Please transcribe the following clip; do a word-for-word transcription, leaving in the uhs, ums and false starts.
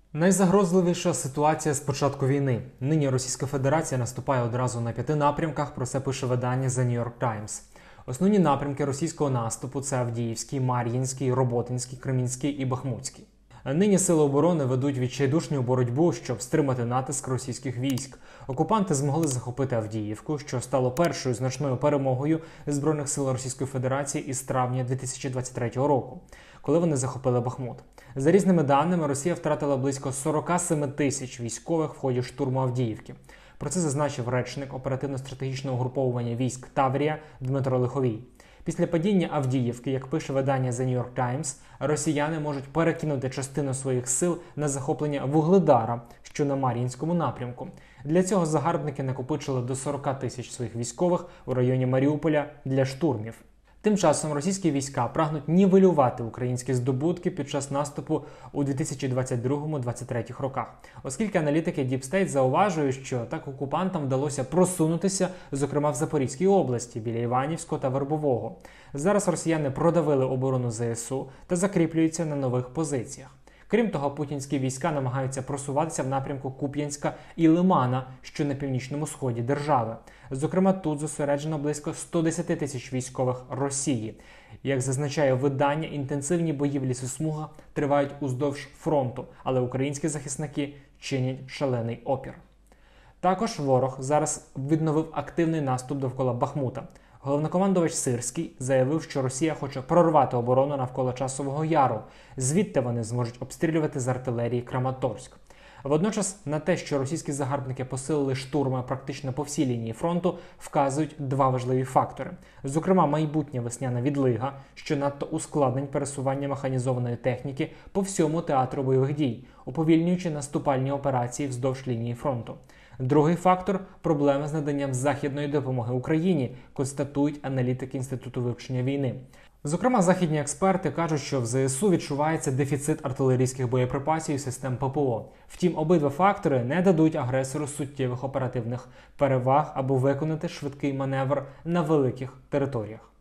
Найзагрозливіша ситуація з початку війни. Нині Російська Федерація наступає одразу на п'яти напрямках, про це пише видання The New York Times. Основні напрямки російського наступу – це Авдіївський, Мар'їнський, Роботинський, Кремінський і Бахмутський. Нині сили оборони ведуть відчайдушну боротьбу, щоб стримати натиск російських військ. Окупанти змогли захопити Авдіївку, що стало першою значною перемогою Збройних сил Російської Федерації із травня дві тисячі двадцять третього року, коли вони захопили Бахмут. За різними даними, Росія втратила близько сорок сім тисяч військових в ході штурму Авдіївки. Про це зазначив речник оперативно-стратегічного угруповування військ Таврія Дмитро Лиховій. Після падіння Авдіївки, як пише видання The New York Times, росіяни можуть перекинути частину своїх сил на захоплення Вугледара, що на Мар'їнському напрямку. Для цього загарбники накопичили до сорок тисяч своїх військових у районі Маріуполя для штурмів. Тим часом російські війська прагнуть нівелювати українські здобутки під час наступу у дві тисячі двадцять другому - двадцять третьому роках, оскільки аналітики Deep State зауважують, що так окупантам вдалося просунутися, зокрема в Запорізькій області, біля Іванівського та Вербового. Зараз росіяни продавили оборону ЗСУ та закріплюються на нових позиціях. Крім того, путінські війська намагаються просуватися в напрямку Куп'янська і Лимана, що на північному сході держави. Зокрема, тут зосереджено близько сто десять тисяч військових Росії. Як зазначає видання, інтенсивні бої в лісосмугах тривають уздовж фронту, але українські захисники чинять шалений опір. Також ворог зараз відновив активний наступ довкола Бахмута. Головнокомандувач Сирський заявив, що Росія хоче прорвати оборону навколо Часового Яру. Звідти вони зможуть обстрілювати з артилерії Краматорськ. Водночас на те, що російські загарбники посилили штурми практично по всій лінії фронту, вказують два важливі фактори. Зокрема, майбутня весняна відлига, що надто ускладнить пересування механізованої техніки по всьому театру бойових дій, уповільнюючи наступальні операції вздовж лінії фронту. Другий фактор – проблеми з наданням західної допомоги Україні, констатують аналітики Інституту вивчення війни. Зокрема, західні експерти кажуть, що в ЗСУ відчувається дефіцит артилерійських боєприпасів і систем ППО. Втім, обидва фактори не дадуть агресору суттєвих оперативних переваг або виконати швидкий маневр на великих територіях.